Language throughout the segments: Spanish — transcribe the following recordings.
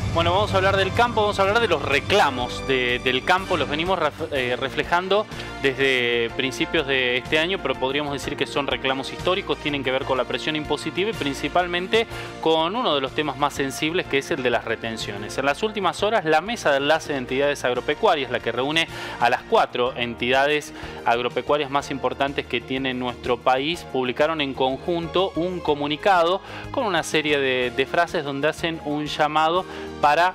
Bueno, vamos a hablar del campo, vamos a hablar de los reclamos del campo, los venimos reflejando desde principios de este año, pero podríamos decir que son reclamos históricos, tienen que ver con la presión impositiva y principalmente con uno de los temas más sensibles, que es el de las retenciones. En las últimas horas, la Mesa de Enlace de Entidades Agropecuarias, la que reúne a las 4 entidades agropecuarias más importantes que tiene nuestro país, publicaron en conjunto un comunicado con una serie de frases donde hacen un llamado para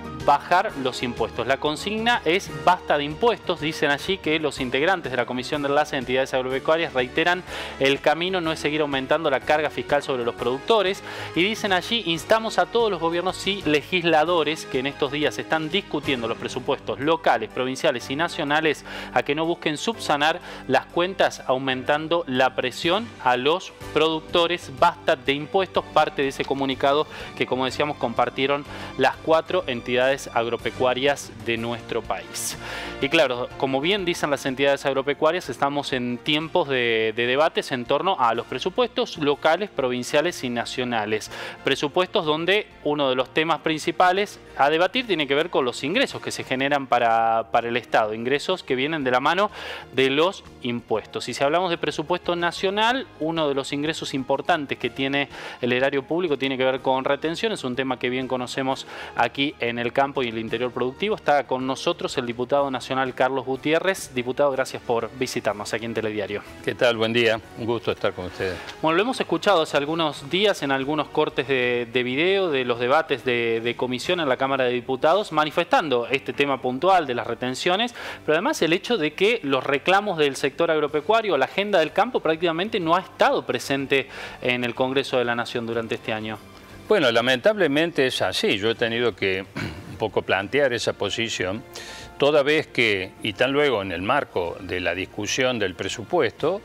bajar los impuestos. La consigna es basta de impuestos. Dicen allí que los integrantes de la Comisión de Enlace de Entidades Agropecuarias reiteran el camino no es seguir aumentando la carga fiscal sobre los productores, y dicen allí: instamos a todos los gobiernos y legisladores que en estos días están discutiendo los presupuestos locales, provinciales y nacionales a que no busquen subsanar las cuentas aumentando la presión a los productores. Basta de impuestos, parte de ese comunicado que, como decíamos, compartieron las 4 entidades agropecuarias de nuestro país. Y claro, como bien dicen las entidades agropecuarias, estamos en tiempos de debates en torno a los presupuestos locales, provinciales y nacionales. Presupuestos donde uno de los temas principales a debatir tiene que ver con los ingresos que se generan para el Estado, ingresos que vienen de la mano de los impuestos. Y si hablamos de presupuesto nacional, uno de los ingresos importantes que tiene el erario público tiene que ver con retención. Es un tema que bien conocemos aquí en el campo y el interior productivo. Está con nosotros el diputado nacional Carlos Gutiérrez. Diputado, gracias por visitarnos aquí en Telediario. ¿Qué tal? Buen día. Un gusto estar con ustedes. Bueno, lo hemos escuchado hace algunos días en algunos cortes de video de los debates de comisión en la Cámara de Diputados, manifestando este tema puntual de las retenciones, pero además el hecho de que los reclamos del sector agropecuario, la agenda del campo, prácticamente no ha estado presente en el Congreso de la Nación durante este año. Bueno, lamentablemente es así. Yo he tenido que un poco plantear esa posición, toda vez que, y tan luego en el marco de la discusión del presupuesto,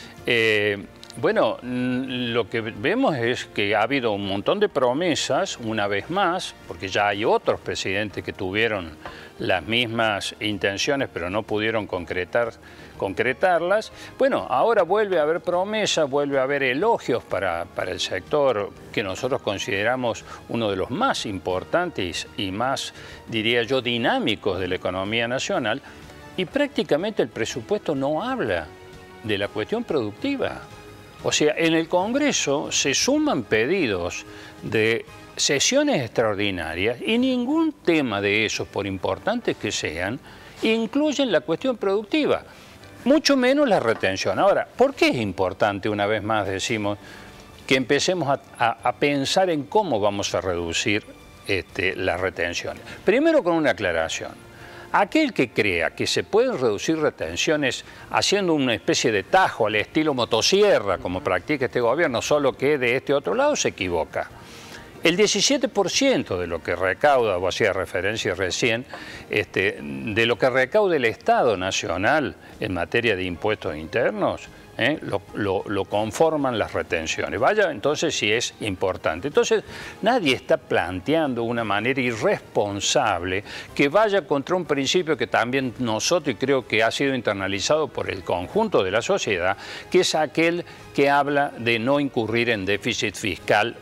bueno, lo que vemos es que ha habido un montón de promesas, una vez más, porque ya hay otros presidentes que tuvieron las mismas intenciones pero no pudieron concretarlas. Bueno, ahora vuelve a haber promesas, vuelve a haber elogios para el sector que nosotros consideramos uno de los más importantes y más, diría yo, dinámicos de la economía nacional, y prácticamente el presupuesto no habla de la cuestión productiva. O sea, en el Congreso se suman pedidos de sesiones extraordinarias y ningún tema de esos, por importantes que sean, incluyen la cuestión productiva, mucho menos la retención. Ahora, ¿por qué es importante, una vez más decimos, que empecemos a pensar en cómo vamos a reducir las retenciones? Primero, con una aclaración. Aquel que crea que se pueden reducir retenciones haciendo una especie de tajo al estilo motosierra, como practica este gobierno, solo que de este otro lado, se equivoca. El 17% de lo que recauda, o hacía referencia recién, de lo que recauda el Estado Nacional en materia de impuestos internos, lo conforman las retenciones. Vaya, entonces sí es importante. Entonces nadie está planteando una manera irresponsable que vaya contra un principio que también nosotros, y creo que ha sido internalizado por el conjunto de la sociedad, que es aquel que habla de no incurrir en déficit fiscal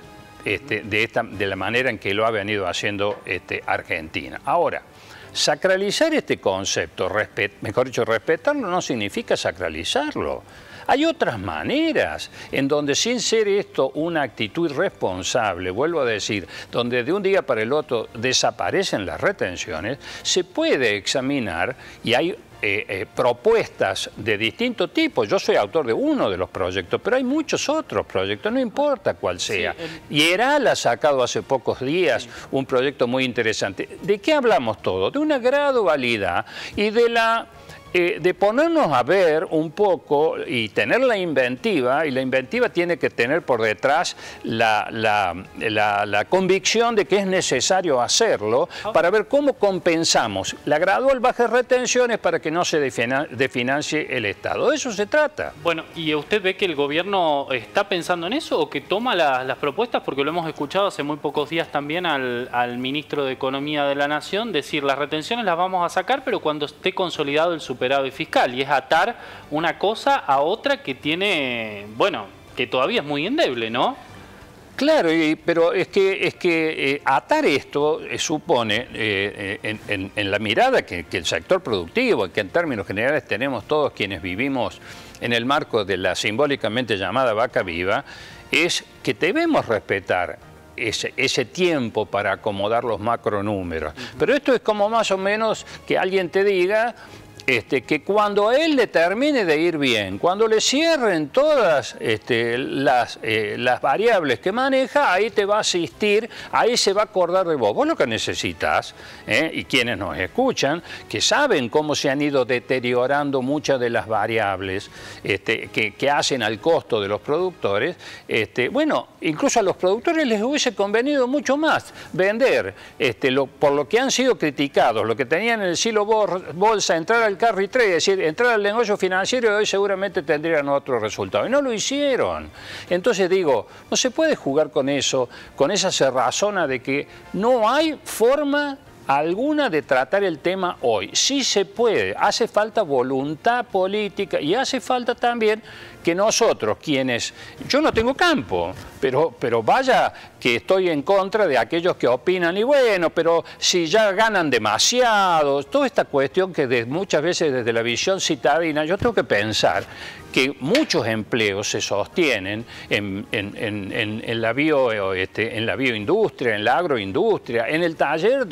de la manera en que lo ha venido haciendo Argentina. Ahora, sacralizar este concepto, mejor dicho, respetarlo, no significa sacralizarlo. Hay otras maneras en donde, sin ser esto una actitud irresponsable, vuelvo a decir, donde de un día para el otro desaparecen las retenciones, se puede examinar, y hay propuestas de distinto tipo. Yo soy autor de uno de los proyectos, pero hay muchos otros proyectos, no importa cuál sea. Y ERAL ha sacado hace pocos días un proyecto muy interesante. ¿De qué hablamos todos? De una gradualidad y de ponernos a ver un poco y tener la inventiva, y la inventiva tiene que tener por detrás la convicción de que es necesario hacerlo para ver cómo compensamos la gradual baja de retenciones para que no se desfinancie el Estado. De eso se trata. Bueno, ¿y usted ve que el gobierno está pensando en eso o que toma las propuestas? Porque lo hemos escuchado hace muy pocos días también al ministro de Economía de la Nación decir: las retenciones las vamos a sacar, pero cuando esté consolidado el superávit fiscal, y es atar una cosa a otra que tiene, bueno, que todavía es muy endeble, ¿no? Claro, pero es que atar esto supone, en la mirada que el sector productivo, que en términos generales tenemos todos quienes vivimos en el marco de la simbólicamente llamada vaca viva, es que debemos respetar ese tiempo para acomodar los macronúmeros. Pero esto es como más o menos que alguien te diga que cuando a él le termine de ir bien, cuando le cierren todas las variables que maneja, ahí te va a asistir, ahí se va a acordar de vos. Vos lo que necesitas, y quienes nos escuchan, que saben cómo se han ido deteriorando muchas de las variables que hacen al costo de los productores, bueno, incluso a los productores les hubiese convenido mucho más vender por lo que han sido criticados, lo que tenían en el silo bolsa, entrar al carry trade, es decir, entrar al negocio financiero, y hoy seguramente tendrían otro resultado. Y no lo hicieron. Entonces digo, no se puede jugar con eso, con esa cerrazona de que no hay forma alguna de tratar el tema hoy. Sí se puede, hace falta voluntad política y hace falta también que nosotros, yo no tengo campo, pero vaya que estoy en contra de aquellos que opinan, y bueno, pero si ya ganan demasiado, toda esta cuestión que muchas veces desde la visión citadina, yo tengo que pensar que muchos empleos se sostienen en la bioindustria, en la agroindustria, en el taller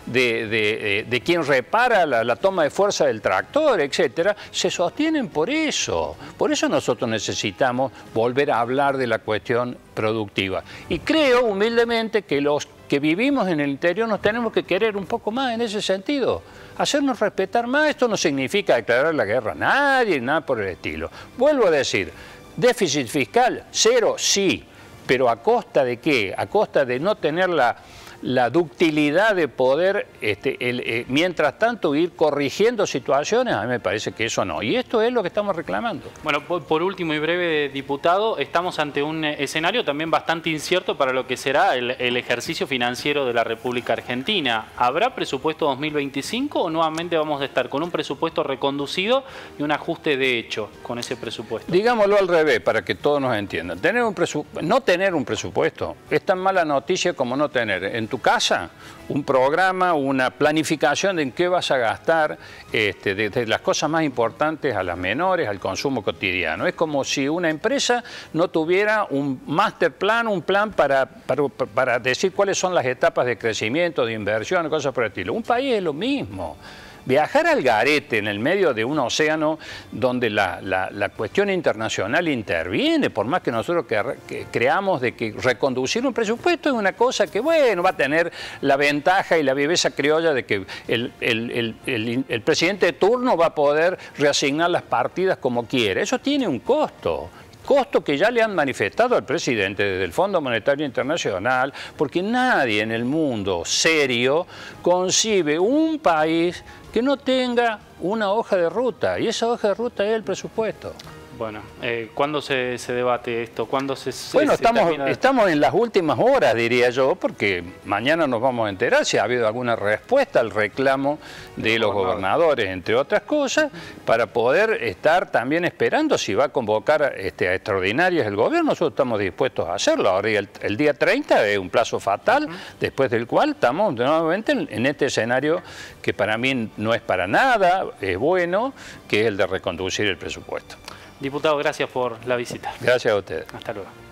de quien repara la toma de fuerza del tractor, etcétera, se sostienen por eso. Por eso nosotros necesitamos volver a hablar de la cuestión productiva. Y creo humildemente que los que vivimos en el interior nos tenemos que querer un poco más en ese sentido. Hacernos respetar más. Esto no significa declarar la guerra a nadie, nada por el estilo. Vuelvo a decir, déficit fiscal, cero, sí, pero ¿a costa de qué? A costa de no tener la ductilidad de poder, mientras tanto, ir corrigiendo situaciones. A mí me parece que eso no. Y esto es lo que estamos reclamando. Bueno, por último y breve, diputado, estamos ante un escenario también bastante incierto para lo que será el ejercicio financiero de la República Argentina. ¿Habrá presupuesto 2025 o nuevamente vamos a estar con un presupuesto reconducido y un ajuste de hecho con ese presupuesto? Digámoslo al revés, para que todos nos entiendan. No tener un presupuesto es tan mala noticia como no tener en tu casa un programa, una planificación de en qué vas a gastar, desde las cosas más importantes a las menores, al consumo cotidiano. Es como si una empresa no tuviera un master plan, un plan para decir cuáles son las etapas de crecimiento, de inversión, cosas por el estilo. Un país es lo mismo. Viajar al garete en el medio de un océano donde la cuestión internacional interviene, por más que nosotros creamos de que reconducir un presupuesto es una cosa que, bueno, va a tener la ventaja y la viveza criolla de que el presidente de turno va a poder reasignar las partidas como quiere. Eso tiene un costo. Costo que ya le han manifestado al presidente desde el Fondo Monetario Internacional, porque nadie en el mundo serio concibe un país que no tenga una hoja de ruta, y esa hoja de ruta es el presupuesto. Bueno, ¿cuándo se debate esto? ¿Cuándo Bueno, estamos en las últimas horas, diría yo, porque mañana nos vamos a enterar si ha habido alguna respuesta al reclamo de los gobernadores, entre otras cosas, para poder estar también esperando si va a convocar a extraordinarias el gobierno. Nosotros estamos dispuestos a hacerlo. Ahora el día 30 es un plazo fatal, después del cual estamos nuevamente en este escenario que para mí no es para nada, es bueno, que es el de reconducir el presupuesto. Diputado, gracias por la visita. Gracias a ustedes. Hasta luego.